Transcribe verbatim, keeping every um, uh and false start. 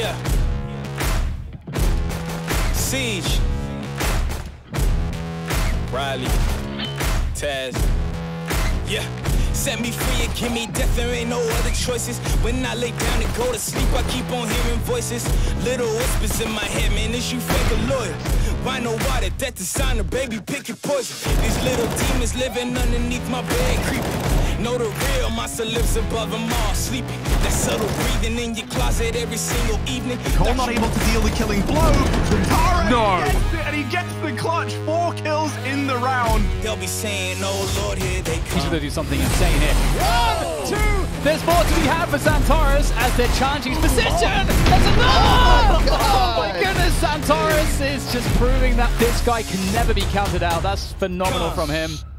Yeah. Siege. Riley. Taz. Yeah. Set me free and give me death, there ain't no other choices. When I lay down and go to sleep, I keep on hearing voices. Little whispers in my head, man, is you fake a lawyer? Why no water, death to sign her, baby, pick your poison. These little demons living underneath my bed, creeping. Know the real, monster lives above them all, sleeping. That subtle breathing in your closet every single evening. Cole not able to deal the killing blow. XANTARES No. gets it, and he gets the clutch. Four kills in the round. They'll be saying, oh Lord, here they He's come. going to do something insane here. One, two. There's more to be had for XANTARES as they're challenging his position. There's another. Oh my goodness, XANTARES is just proving that this guy can never be counted out. That's phenomenal from him.